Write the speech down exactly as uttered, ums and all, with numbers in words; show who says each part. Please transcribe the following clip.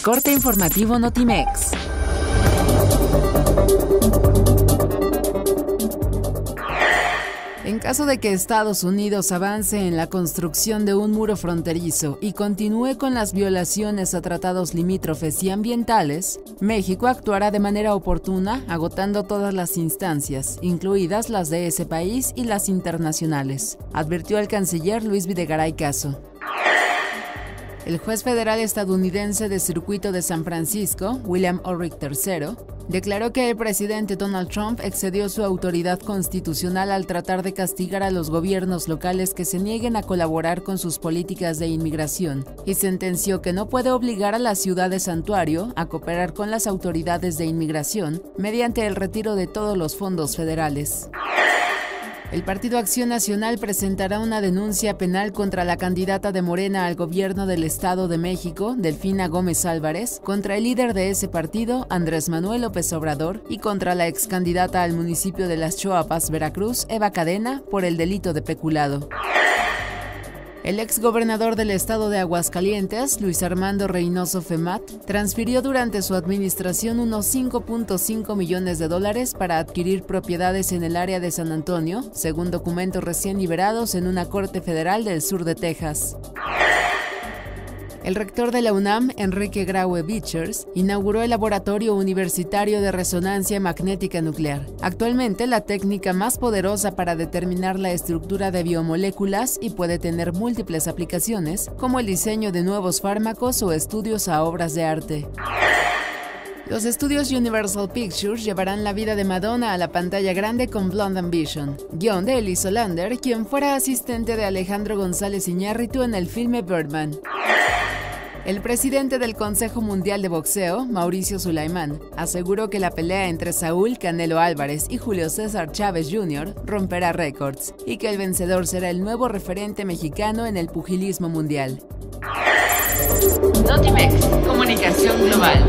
Speaker 1: Corte informativo Notimex. En caso de que Estados Unidos avance en la construcción de un muro fronterizo y continúe con las violaciones a tratados limítrofes y ambientales, México actuará de manera oportuna, agotando todas las instancias, incluidas las de ese país y las internacionales, advirtió el canciller Luis Videgaray Caso. El juez federal estadounidense de Circuito de San Francisco, William Ulrich tercero, declaró que el presidente Donald Trump excedió su autoridad constitucional al tratar de castigar a los gobiernos locales que se nieguen a colaborar con sus políticas de inmigración, y sentenció que no puede obligar a la ciudad de Santuario a cooperar con las autoridades de inmigración mediante el retiro de todos los fondos federales. El Partido Acción Nacional presentará una denuncia penal contra la candidata de Morena al gobierno del Estado de México, Delfina Gómez Álvarez, contra el líder de ese partido, Andrés Manuel López Obrador, y contra la excandidata al municipio de Las Choapas, Veracruz, Eva Cadena, por el delito de peculado. El exgobernador del estado de Aguascalientes, Luis Armando Reynoso Femat, transfirió durante su administración unos cinco punto cinco millones de dólares para adquirir propiedades en el área de San Antonio, según documentos recién liberados en una corte federal del sur de Texas. El rector de la UNAM, Enrique Graue Vichers, inauguró el Laboratorio Universitario de Resonancia Magnética Nuclear, actualmente la técnica más poderosa para determinar la estructura de biomoléculas y puede tener múltiples aplicaciones, como el diseño de nuevos fármacos o estudios a obras de arte. Los estudios Universal Pictures llevarán la vida de Madonna a la pantalla grande con Blonde Ambition, guión de Elise Hollander, quien fuera asistente de Alejandro González Iñárritu en el filme Birdman. El presidente del Consejo Mundial de Boxeo, Mauricio Sulaimán, aseguró que la pelea entre Saúl Canelo Álvarez y Julio César Chávez junior romperá récords y que el vencedor será el nuevo referente mexicano en el pugilismo mundial.
Speaker 2: Notimex, comunicación global.